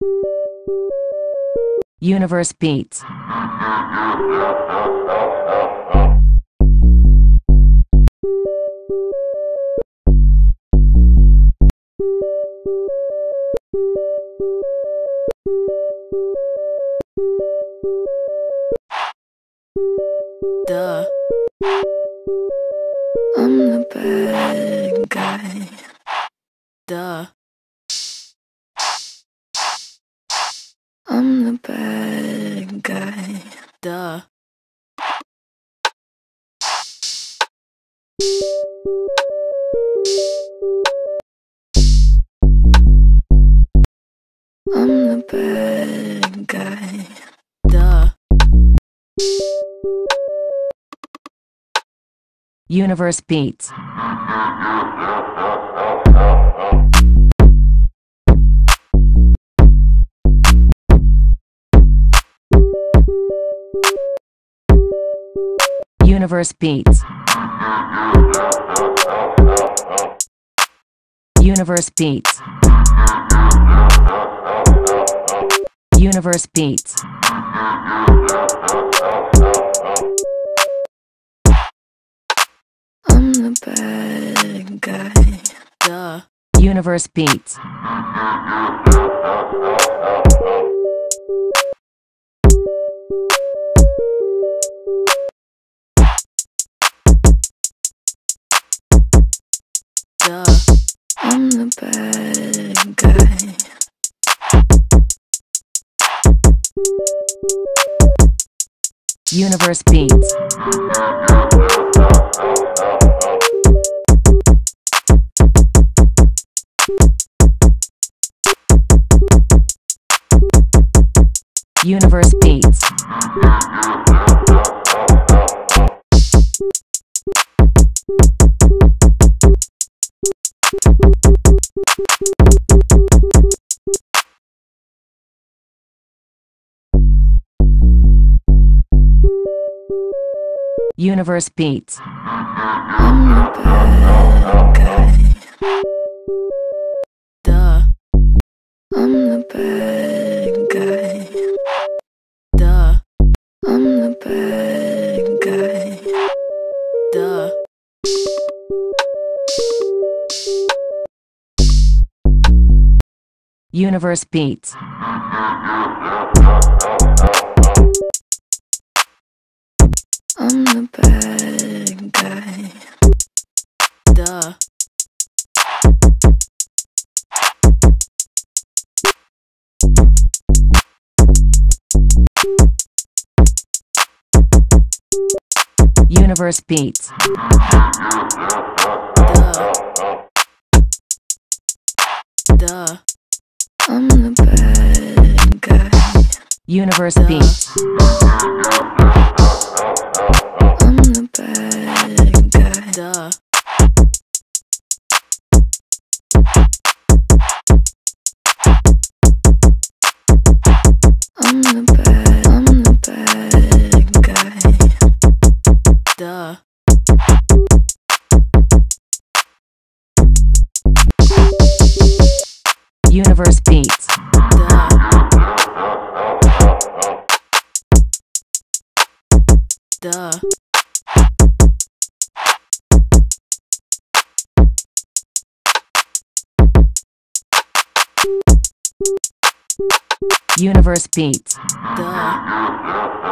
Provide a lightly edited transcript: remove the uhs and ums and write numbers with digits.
Universe Beats. Duh. I'm the bad guy. Duh. I'm the bad guy. Duh. I'm the bad guy. Duh. Universe Beats. Universe Beats. Universe Beats. Universe Beats. I'm the bad guy. Duh. Universe Beats. Duh. I'm the bad guy. Universe Beats. Universe Beats. Universe Beats. I'm the bad guy. Duh. I'm the bad guy. Duh. I'm the bad guy. Duh. Universe Beats. I'm the bad guy. Duh. Universe Beats. Duh. Duh. I'm the bad guy. Universe Duh. Beats. I'm the bad guy. Duh. I'm the bad guy. Duh. Universe Beats. Duh. Duh. Universe Beats. Duh.